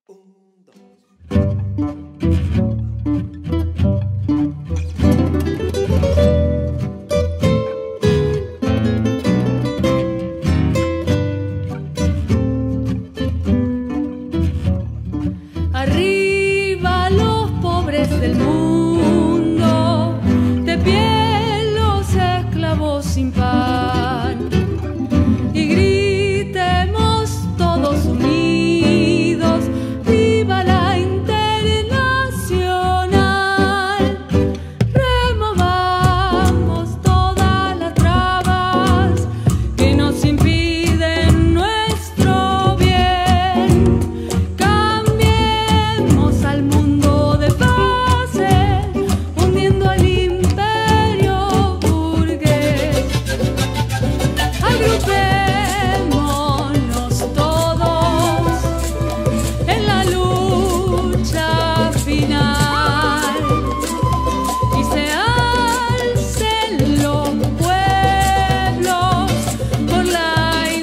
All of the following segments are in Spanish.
Arriba los pobres del mundo, de pie los esclavos sin pan, y gritemos todos unidos, viva la internacional. Removamos todas las trabas que nos impiden nuestro bien. Cambiemos al mundo de base, hundiendo al imperio burgués. Agrupémonos todos en la lucha final y se alcen los pueblos por la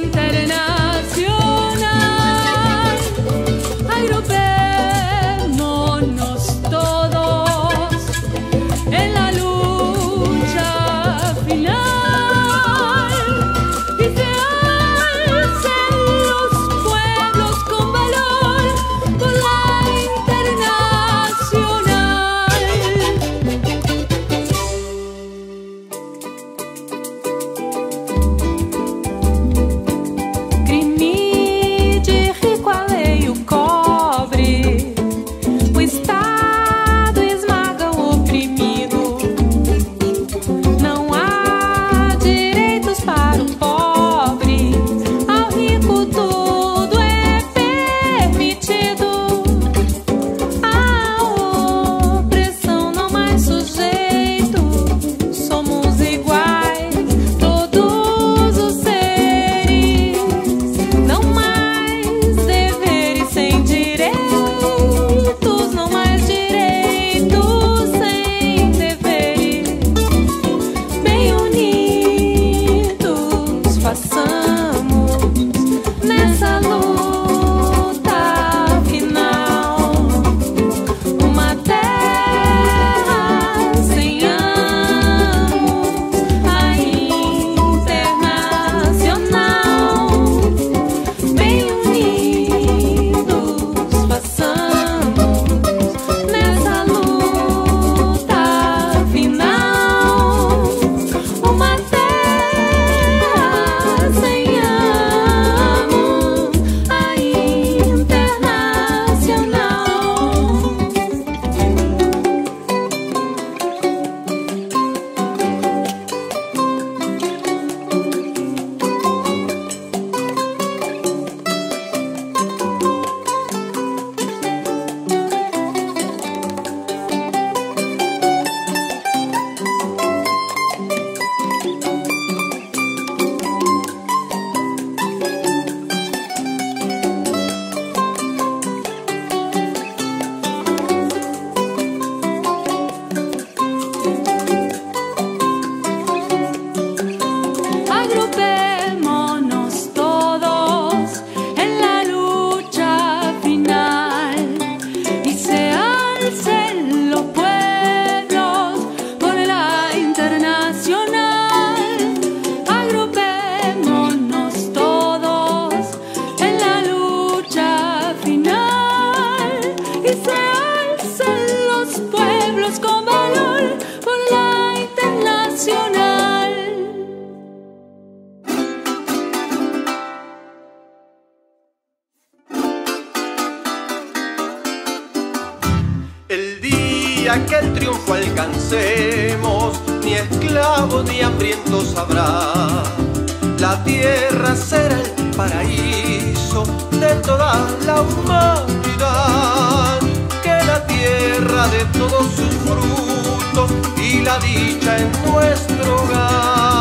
internacional. Agrupémonos todos en la lucha final y se alcen los pueblos con valor por la internacional. Crime de rico alheio cobre, o Estado esmaga o oprimido. Não há direitos para o pobre, ao rico tudo é permitido. A opressão não mais sujeito, somos iguais, todos os seres. Não mais deveres sem direitos, não mais direitos sem deveres. Bem unidos façamos nessa luta final uma terra sem amos, a internacional. Bem unidos façamos nessa luta final uma terra sem amos, a Agrupémonos todos en la lucha final y se alcen los pueblos por la internacional. Agrupémonos todos en la lucha final y se alcen los pueblos con valor por la internacional. El día que el triunfo alcancemos, ni esclavos ni hambrientos habrá. La tierra será el paraíso de toda la humanidad. Que la tierra de todos sus frutos y la dicha en nuestro hogar.